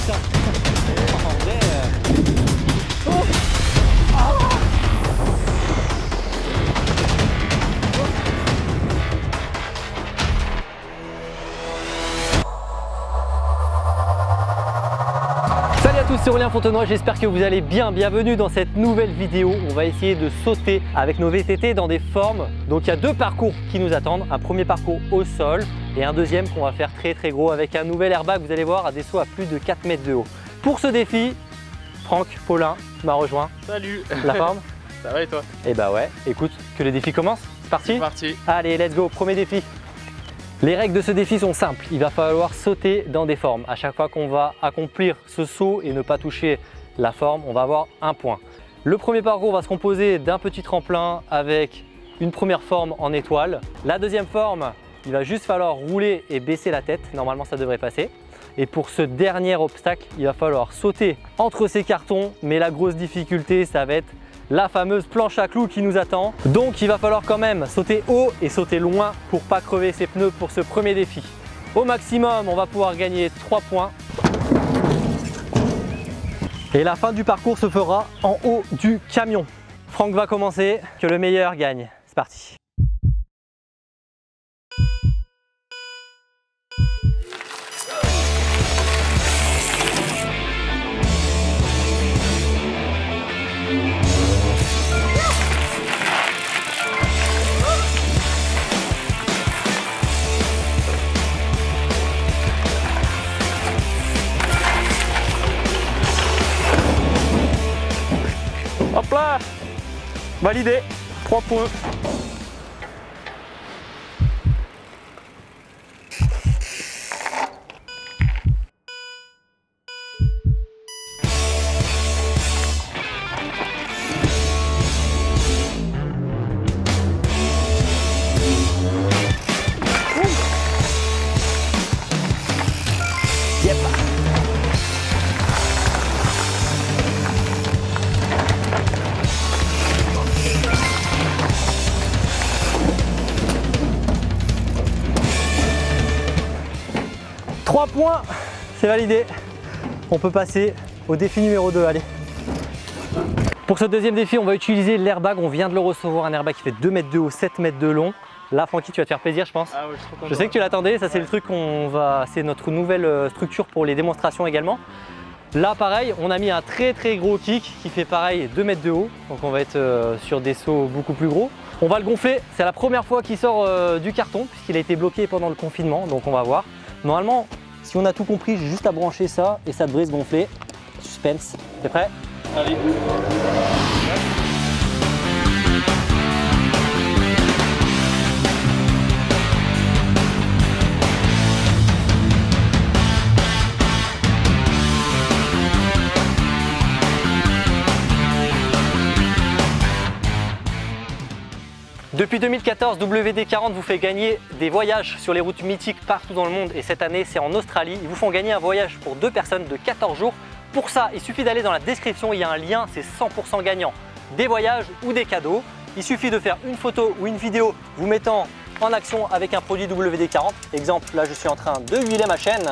ça. En vrai, Salut à tous, c'est Aurélien Fontenoy, j'espère que vous allez bien. Bienvenue dans cette nouvelle vidéo. On va essayer de sauter avec nos VTT dans des formes. Donc il y a deux parcours qui nous attendent. Un premier parcours au sol et un deuxième qu'on va faire très gros avec un nouvel airbag, vous allez voir, à des sauts à plus de 4 mètres de haut. Pour ce défi, Franck Paulin m'a rejoint. Salut. La forme? Ça va et toi? Eh bah ouais, écoute, que le défi commence. C'est parti? C'est parti. Allez, let's go, premier défi. Les règles de ce défi sont simples, il va falloir sauter dans des formes. À chaque fois qu'on va accomplir ce saut et ne pas toucher la forme, on va avoir un point. Le premier parcours va se composer d'un petit tremplin avec une première forme en étoile. La deuxième forme, il va juste falloir rouler et baisser la tête, normalement ça devrait passer. Et pour ce dernier obstacle, il va falloir sauter entre ces cartons, mais la grosse difficulté, ça va être la fameuse planche à clous qui nous attend. Donc il va falloir quand même sauter haut et sauter loin pour pas crever ses pneus pour ce premier défi. Au maximum, on va pouvoir gagner 3 points. Et la fin du parcours se fera en haut du camion. Franck va commencer, que le meilleur gagne. C'est parti. Hop là, validé, 3 points. Yep. Points, c'est validé. On peut passer au défi numéro 2, allez. Pour ce deuxième défi, on va utiliser l'airbag. On vient de le recevoir, un airbag qui fait 2 mètres de haut, 7 mètres de long. Là, Francky, tu vas te faire plaisir, je pense. Ah ouais, je sais que tu l'attendais, ça c'est le truc qu'on va... C'est notre nouvelle structure pour les démonstrations également. Là, pareil, on a mis un très gros kick qui fait pareil 2 mètres de haut. Donc on va être sur des sauts beaucoup plus gros. On va le gonfler, c'est la première fois qu'il sort du carton puisqu'il a été bloqué pendant le confinement, donc on va voir. Normalement, si on a tout compris, j'ai juste à brancher ça et ça devrait se gonfler. Suspense. T'es prêt? Allez. Depuis 2014, WD-40 vous fait gagner des voyages sur les routes mythiques partout dans le monde et cette année c'est en Australie. Ils vous font gagner un voyage pour 2 personnes de 14 jours. Pour ça, il suffit d'aller dans la description, il y a un lien, c'est 100% gagnant. Des voyages ou des cadeaux. Il suffit de faire une photo ou une vidéo vous mettant en action avec un produit WD-40. Exemple, là je suis en train de huiler ma chaîne.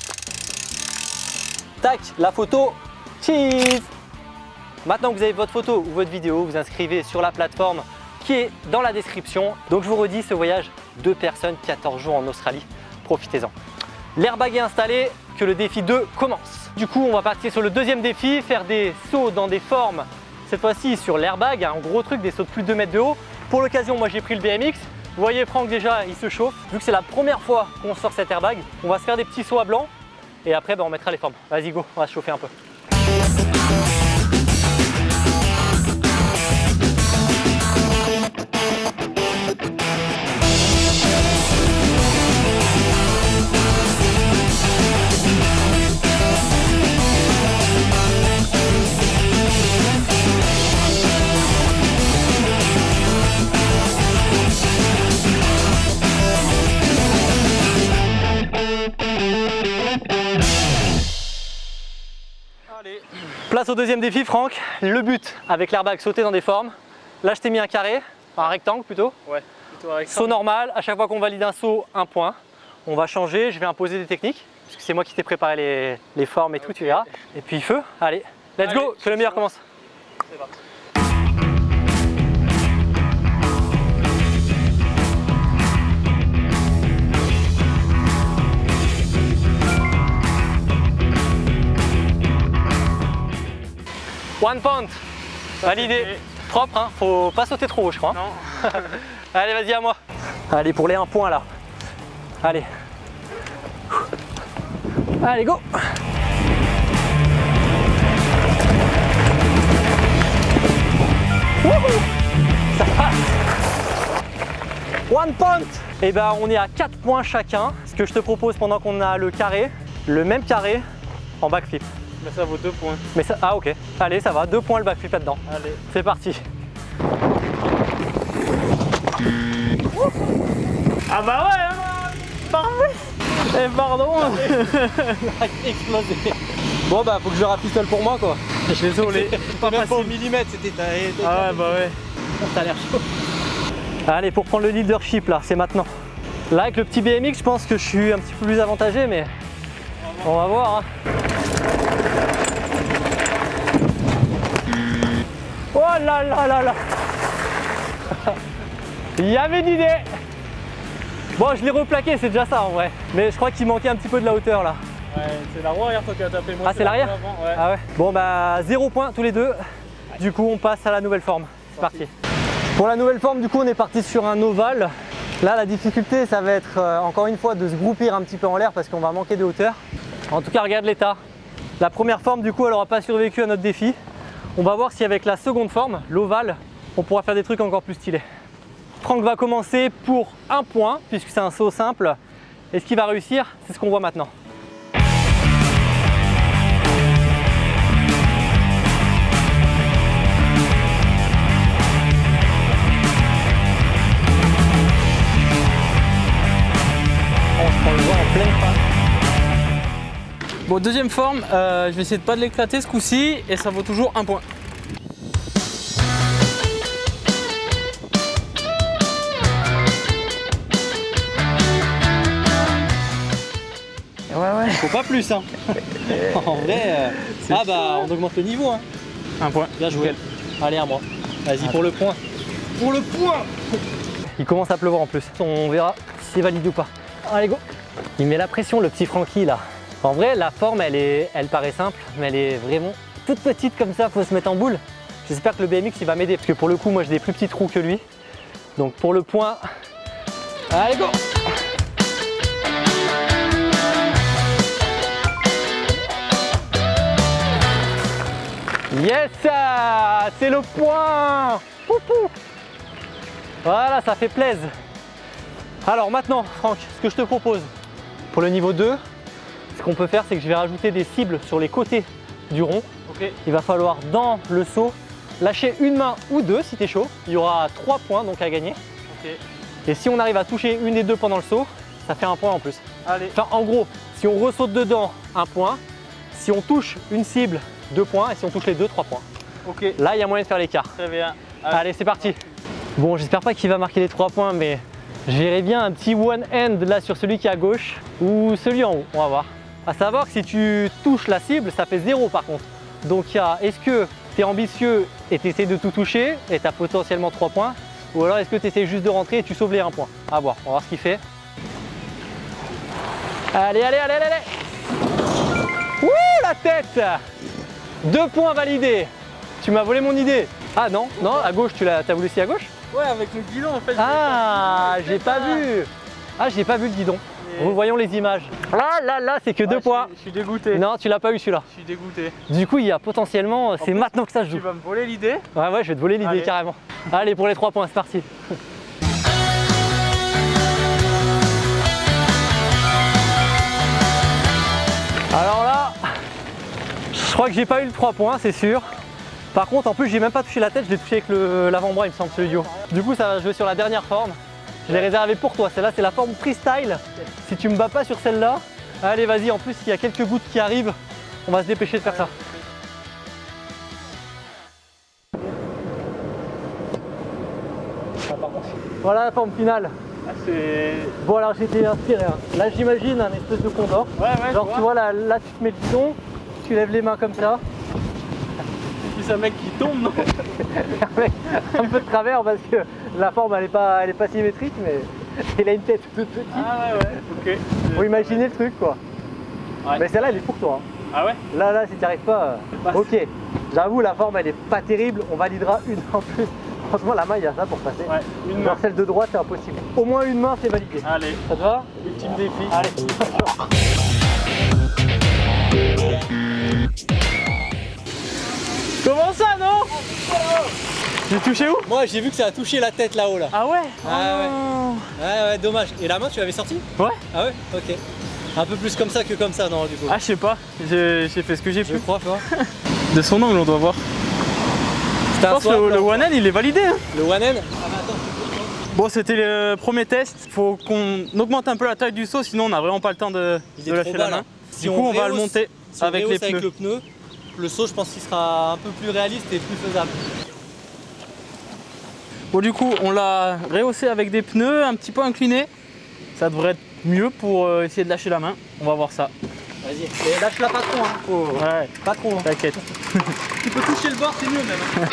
Tac, la photo, cheese. Maintenant que vous avez votre photo ou votre vidéo, vous inscrivez sur la plateforme qui est dans la description. Donc je vous redis, ce voyage, 2 personnes, 14 jours en Australie, profitez-en. L'airbag est installé, que le défi 2 commence. Du coup, on va partir sur le deuxième défi, faire des sauts dans des formes, cette fois-ci sur l'airbag, un gros truc, des sauts de plus de 2 mètres de haut. Pour l'occasion, moi j'ai pris le BMX. Vous voyez Franck déjà, il se chauffe. Vu que c'est la première fois qu'on sort cet airbag, on va se faire des petits sauts à blanc et après on mettra les formes. Vas-y go, on va se chauffer un peu. Place au deuxième défi, Franck. Le but avec l'airbag, sauter dans des formes. Là, je t'ai mis un carré, un rectangle plutôt. Ouais, plutôt un rectangle. Saut normal, à chaque fois qu'on valide un saut, un point. On va changer, je vais imposer des techniques. parce que c'est moi qui t'ai préparé les formes et tout, tu verras. Et puis feu, allez, let's go, que le meilleur commence. C'est parti. One point, validé. Propre, hein, faut pas sauter trop haut, je crois. Non. Allez, vas-y, à moi. Allez, pour les 1 point là. Allez. Allez, go. Wouhou, ça passe. One point. Et ben, on est à 4 points chacun. Ce que je te propose pendant qu'on a le carré, le même carré en backflip. Mais ça vaut 2 points. Mais ça, ah ok, allez ça va, 2 points le backflip là-dedans. Allez. C'est parti. Ah bah ouais, hein, parfait. Eh pardon. Explosé. Bon bah faut que je rafistole pour moi quoi. Désolé. Pas même pas au millimètre, c'était ta. Ah ouais, bah ouais. T'as l'air chaud. Allez, pour prendre le leadership là, c'est maintenant. Là avec le petit BMX, je pense que je suis un petit peu plus avantagé, mais on va voir. Hein. Oh là là là là. Il y avait d'idées. Bon, je l'ai replaqué, c'est déjà ça en vrai. Mais je crois qu'il manquait un petit peu de la hauteur là. Ouais, c'est la roue arrière toi qui as tapé. Moi, Ah, c'est l'arrière? Ouais. Ah ouais. Bon bah 0 points tous les deux. Du coup on passe à la nouvelle forme. C'est parti. Pour la nouvelle forme, du coup on est parti sur un ovale. Là la difficulté ça va être encore une fois de se groupir un petit peu en l'air parce qu'on va manquer de hauteur. En tout cas regarde l'état. La première forme du coup elle n'aura pas survécu à notre défi. On va voir si avec la seconde forme, l'ovale, on pourra faire des trucs encore plus stylés. Franck va commencer pour 1 point puisque c'est un saut simple. Et ce qu'il va réussir, c'est ce qu'on voit maintenant. On le voit en pleine phase. Bon, deuxième forme, je vais essayer de pas de l'éclater ce coup-ci et ça vaut toujours 1 point. Ouais. Faut pas plus, hein. En vrai, ah bah on augmente le niveau, hein. 1 point. Bien joué. Allez à moi. Vas-y pour le point. Pour le point. Il commence à pleuvoir en plus. On verra si c'est validé ou pas. Allez go. Il met la pression le petit Francky là. En vrai la forme elle paraît simple mais elle est vraiment toute petite comme ça, faut se mettre en boule. J'espère que le BMX il va m'aider parce que pour le coup moi j'ai des plus petits trous que lui. Donc pour le point, allez go. Yes, c'est le point. Voilà, ça fait plaisir. Alors maintenant, Franck, ce que je te propose pour le niveau 2, ce qu'on peut faire, c'est que je vais rajouter des cibles sur les côtés du rond. Ok. Il va falloir, dans le saut, lâcher une main ou deux si tu es chaud. Il y aura 3 points donc à gagner. Ok. Et si on arrive à toucher une des deux pendant le saut, ça fait 1 point en plus. Allez. Enfin, en gros, si on ressaute dedans, 1 point. Si on touche une cible, 2 points. Et si on touche les deux, 3 points. Ok. Là, il y a moyen de faire l'écart. Très bien. Allez, c'est parti. Bon, j'espère pas qu'il va marquer les 3 points, mais je verrai bien un petit one hand là sur celui qui est à gauche ou celui en haut. On va voir. À savoir que si tu touches la cible, ça fait 0 par contre. Donc, est-ce que tu es ambitieux et tu essaies de tout toucher et tu as potentiellement 3 points, ou alors est-ce que tu essaies juste de rentrer et tu sauves les 1 point. À voir, on va voir ce qu'il fait. Allez, allez, allez, allez, allez. Ouh, la tête. 2 points validés. Tu m'as volé mon idée. Ah non, non, à gauche, t'as voulu aussi à gauche? Ouais, avec le guidon en fait. Ah, j'ai pas vu. Ah, j'ai pas vu le guidon. Revoyons les images. Ah là là, c'est que 2 points. Je suis dégoûté. Non, tu l'as pas eu celui-là. Je suis dégoûté. Du coup, il y a potentiellement, c'est maintenant que ça se Tu joue. vas me voler l'idée? Ouais, je vais te voler l'idée Allez. carrément. Allez, pour les 3 points, c'est parti. Alors là, je crois que j'ai pas eu le 3 points, c'est sûr. Par contre, en plus, j'ai même pas touché la tête, je l'ai touché avec l'avant-bras, il me semble, celui du haut. Du coup, ça va jouer sur la dernière forme. Je l'ai réservé pour toi. Celle-là, c'est la forme freestyle. Si tu me bats pas sur celle-là, allez, vas-y. En plus, il y a quelques gouttes qui arrivent. On va se dépêcher de faire ça. Voilà la forme finale. Bon alors j'étais inspiré. Hein. Là j'imagine un espèce de condor. Ouais, genre tu vois là, tu te mets le bidon, tu lèves les mains comme ça. C'est un mec qui tombe, non? Un peu de travers parce que la forme elle est pas symétrique, mais il a une tête toute petite. Ah ouais, ok. Faut imaginer le truc quoi. Ouais. Mais celle-là elle est pour toi. Hein. Ah ouais? Là si tu n'y arrives pas, ok. J'avoue la forme elle est pas terrible, on validera une en plus. Franchement la main il y a ça pour passer. Ouais, une Genre main. celle de droite c'est impossible. Au moins une main c'est validé. Allez, Ça te va? ultime défi. Allez. Comment ça, non? J'ai touché où? Moi j'ai vu que ça a touché la tête là-haut là. Ah ouais? Ah ouais. non. Ouais, dommage. Et la main tu l'avais sortie? Ouais. Ah ouais? Ok. Un peu plus comme ça que comme ça, non, du coup. Ah, je sais pas, j'ai fait ce que j'ai je pu. crois, tu vois. De son angle, on doit voir. Je pense que le one end il est validé. Hein. Le one end? Bon, c'était le premier test. Faut qu'on augmente un peu la taille du saut, sinon on n'a vraiment pas le temps de lâcher la main. Si du coup, on va le monter si avec les pneus. Avec le pneu, le saut, je pense qu'il sera un peu plus réaliste et plus faisable. Bon, du coup, on l'a rehaussé avec des pneus un petit peu inclinés. Ça devrait être mieux pour essayer de lâcher la main. On va voir ça. Vas-y, et lâche-la pas trop, hein. Ouais, Pas trop. Hein. t'inquiète. Tu peux toucher le bord, c'est mieux même. Hein.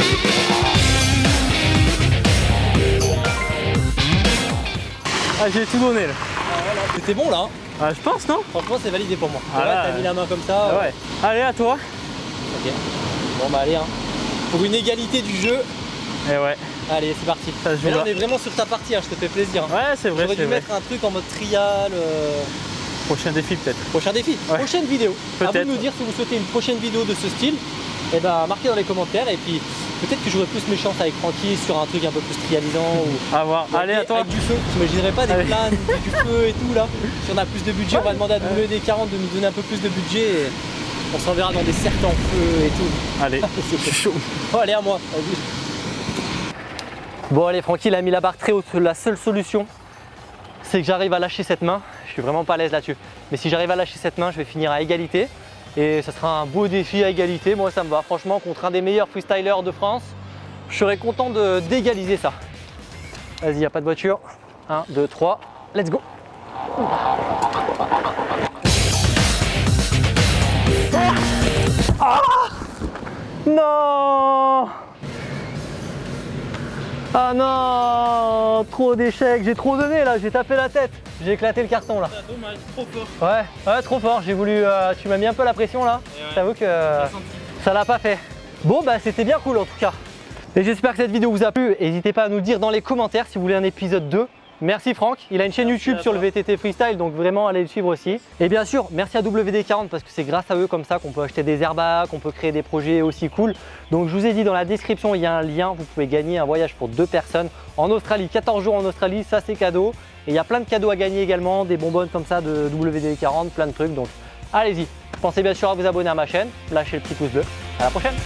Ah, j'ai tout donné là. C'était bon là. Hein. Ah, je pense, non? Franchement, c'est validé pour moi. Ah, Ouais, là, t'as mis la main comme ça. Ouais. Allez, à toi. Ok. Bon, bah allez, hein. Pour une égalité du jeu. Et ouais. Allez, c'est parti. Ça se joue Mais là, là. on est vraiment sur ta partie, hein. Je te fais plaisir. Hein. Ouais, c'est vrai. J'aurais dû vrai. mettre un truc en mode trial. Prochain défi peut-être. Prochain défi, Ouais. prochaine vidéo. À vous de Peut-être. nous dire si vous souhaitez une prochaine vidéo de ce style. Et ben marquez dans les commentaires et puis peut-être que j'aurai plus mes chances avec Francky sur un truc un peu plus trialisant ou À voir. Allez, à toi. avec du feu. J'imaginerais pas des Allez. planes, du feu et tout là. Si on a plus de budget, on va demander à WD40 de nous donner un peu plus de budget et on s'enverra dans des cercles en feu et tout. Allez, C'est chaud. Oh, allez à moi. Vas-y. Bon allez Francky il a mis la barre très haute. La seule solution c'est que j'arrive à lâcher cette main. Je suis vraiment pas à l'aise là-dessus. Mais si j'arrive à lâcher cette main, je vais finir à égalité. Et ça sera un beau défi à égalité. Moi ça me va. Franchement, contre un des meilleurs freestylers de France, je serais content d'égaliser ça. Vas-y, il n'y a pas de voiture. 1, 2, 3, let's go. Ah non! Ah non! Trop d'échecs, j'ai trop donné là, j'ai tapé la tête. J'ai éclaté le carton là. Dommage, trop fort. Ouais, trop fort, j'ai voulu. Tu m'as mis un peu la pression là. J'avoue que ça l'a pas fait. Bon bah c'était bien cool en tout cas. Et j'espère que cette vidéo vous a plu. N'hésitez pas à nous dire dans les commentaires si vous voulez un épisode 2. Merci Franck, il a une chaîne YouTube sur le VTT Freestyle, donc vraiment allez le suivre aussi. Et bien sûr, merci à WD40 parce que c'est grâce à eux comme ça qu'on peut acheter des airbags, qu'on peut créer des projets aussi cool. Donc je vous ai dit dans la description, il y a un lien, vous pouvez gagner un voyage pour 2 personnes en Australie, 14 jours en Australie, ça c'est cadeau. Et il y a plein de cadeaux à gagner également, des bonbonnes comme ça de WD40, plein de trucs. Donc allez-y, pensez bien sûr à vous abonner à ma chaîne, lâchez le petit pouce bleu. À la prochaine.